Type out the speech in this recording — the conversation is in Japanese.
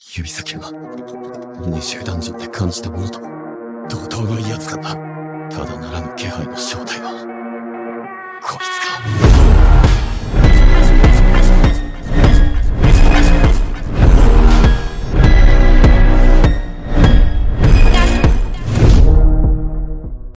指先は二重ダンジョンで感じたものと同等の威圧感だ。ただならぬ気配の正体はこいつ。